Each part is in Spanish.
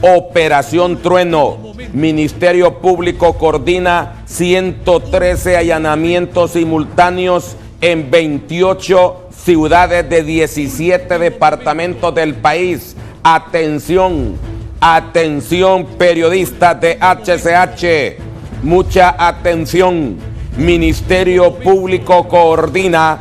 Operación Trueno. Ministerio Público coordina 113 allanamientos simultáneos en 28 ciudades de 17 departamentos del país. Atención, atención periodistas de HCH, mucha atención. Ministerio Público coordina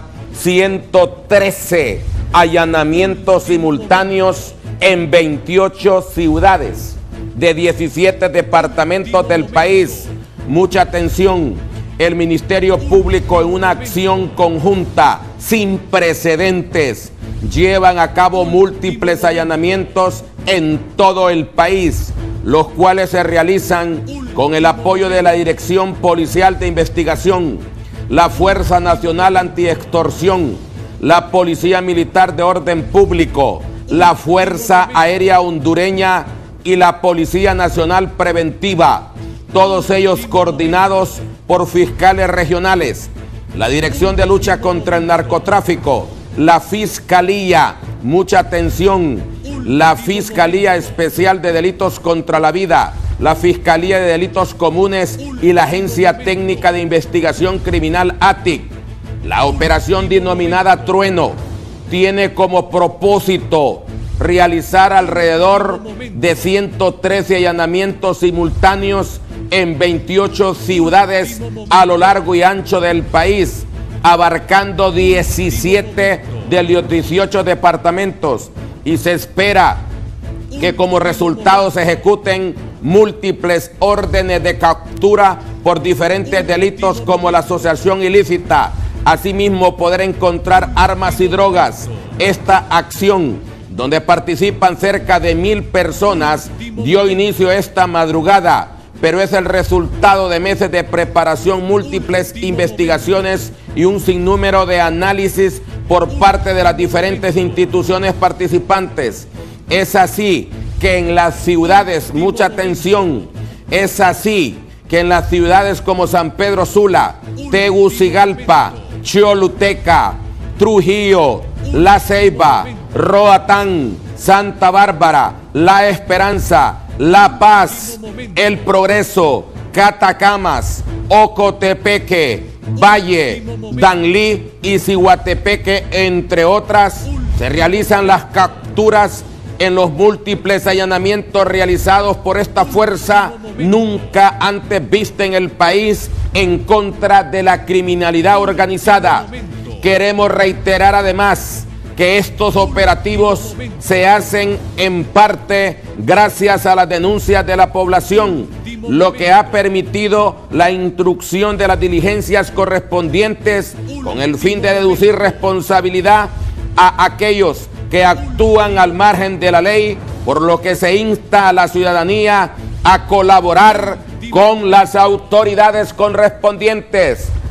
113 allanamientos simultáneos en 28 ciudades de 17 departamentos del país. Mucha atención. El Ministerio Público, en una acción conjunta sin precedentes, llevan a cabo múltiples allanamientos en todo el país, los cuales se realizan con el apoyo de la Dirección Policial de Investigación, la Fuerza Nacional Antiextorsión, la Policía Militar de Orden Público, la Fuerza Aérea Hondureña y la Policía Nacional Preventiva, todos ellos coordinados por fiscales regionales, la Dirección de Lucha contra el Narcotráfico, la Fiscalía, mucha atención, la Fiscalía Especial de Delitos contra la Vida, la Fiscalía de Delitos Comunes y la Agencia Técnica de Investigación Criminal ATIC. La operación denominada Trueno tiene como propósito realizar alrededor de 113 allanamientos simultáneos en 28 ciudades a lo largo y ancho del país, abarcando 17 de los 18 departamentos, y se espera que como resultado se ejecuten múltiples órdenes de captura por diferentes delitos como la asociación ilícita. Asimismo, poder encontrar armas y drogas. Esta acción, donde participan cerca de 1000 personas, dio inicio esta madrugada, pero es el resultado de meses de preparación, múltiples investigaciones y un sinnúmero de análisis por parte de las diferentes instituciones participantes. Es así que en las ciudades, mucha atención, es así que en las ciudades como San Pedro Sula, Tegucigalpa, Choluteca, Trujillo, La Ceiba, Roatán, Santa Bárbara, La Esperanza, La Paz, El Progreso, Catacamas, Ocotepeque, Valle, Danlí y Ciguatepeque, entre otras, se realizan las capturas en los múltiples allanamientos realizados por esta fuerza nunca antes vista en el país en contra de la criminalidad organizada. Queremos reiterar además que estos operativos se hacen en parte gracias a las denuncias de la población, lo que ha permitido la instrucción de las diligencias correspondientes con el fin de deducir responsabilidad a aquellos que actúan al margen de la ley, por lo que se insta a la ciudadanía a colaborar con las autoridades correspondientes.